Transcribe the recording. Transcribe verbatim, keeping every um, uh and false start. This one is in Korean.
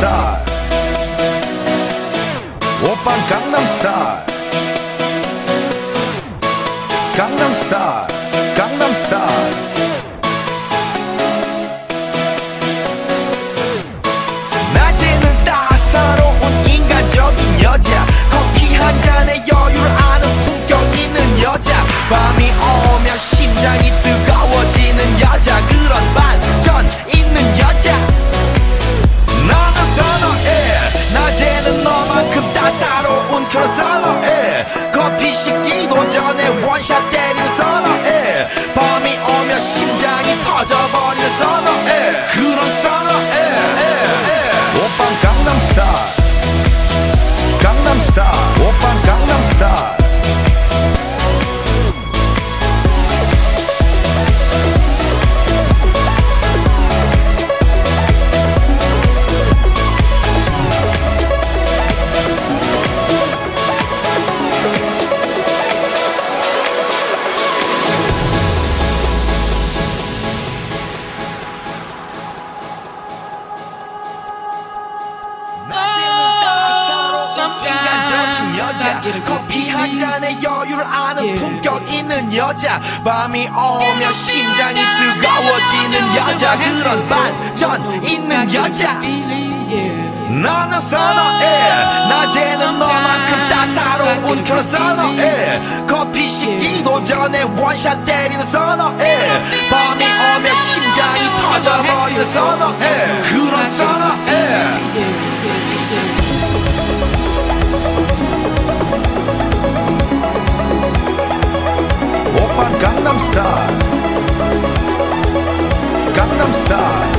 스타일 오빤 강남 스타일 강남 스타일 강남 스타일 낮에는 따사로운 인간적인 여자 커피 한 잔에 여유를 아는 품격 있는 여자 밤이 오면 심장이 뜨거워지는 여자 그런 반전 있는 여자 나는 선호해 낮에는 너만큼 따사로운 그런 선호해 커피 식기도 전에 원샷 때리는 선호해 밤이 오면 심장이 터져버리는 선호해 그런 선호해 오빤 강남 스타일 강남 스타일 오빤 강남 스타일 커피 한 잔에 여유를 아는 품격 있는 여자 밤이 오면 심장이 뜨거워지는 여자 그런 반전 있는 여자 나는 선호해 낮에는 너만큼 따사로운 그런 선호해 커피 식기도 전에 원샷 때리는 선호해 밤이 오면 심장이 터져버리는 선호해 그런 선호해 오빤 강남 스타일 강남 스타일